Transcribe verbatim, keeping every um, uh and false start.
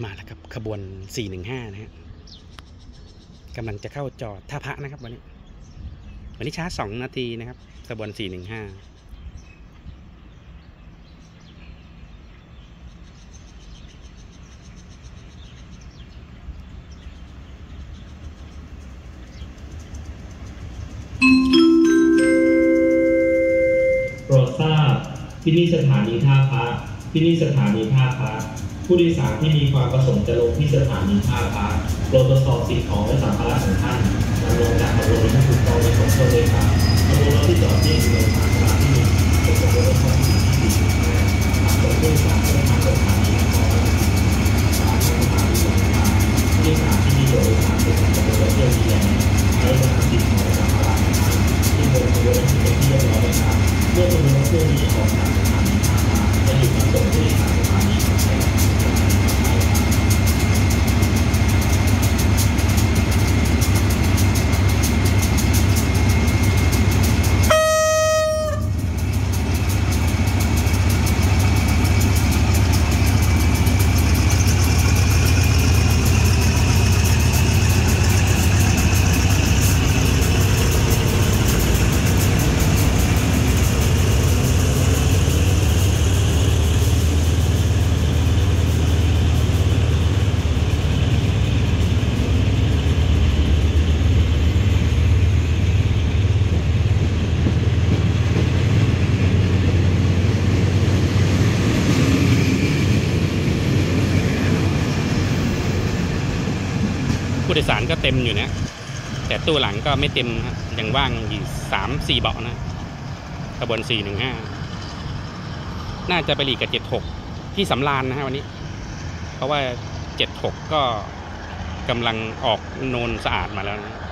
มาแล้วครับขบวนสี่หนึ่งห้านะฮะกำลังจะเข้าจอดท่าพระนะครับวันนี้วันนี้ช้าสองนาทีนะครับขบวนสี่หนึ่งห้าโปรดทราบที่นี่สถานีท่าพระที่นี่สถานีท่าพระผู้โดยสารที่มีความประสงค์จะลงที่สถานีท่าพระโปรดตรวจสอบสิ่งของและสัมภาระของท่านนำลงจากขบวนที่ถูกต้องในของตัวเลยครับขบวนรถที่จอดที่อยู่ในทางสถานีเป็นขบวนรถที่สี่ที่สี่ส่งผู้โดยสารไปทางสถานีของสถานีสถานีของทางผู้โดยสารที่มีโดยสารเป็นขบวนรถเที่ยวบินแลนด์และนำสิ่งของและสัมภาระของท่านที่บนขบวนรถเป็นที่เรียบร้อยนะครับเมื่อขบวนรถเที่ยวนี้ออกจากสถานีท่าพระจะหยุดรับส่งผู้โดยสารสถานีของแทนผู้โดยสารก็เต็มอยู่นะแต่ตู้หลังก็ไม่เต็มครับยังว่างอยู่สามสี่เบาะนะขบวนสี่หนึ่งห้าน่าจะไปหลีกกับเจ็ดหกที่สำราญนะฮะวันนี้เพราะว่าเจ็ดหกก็กำลังออกโนนสะอาดมาแล้วนะ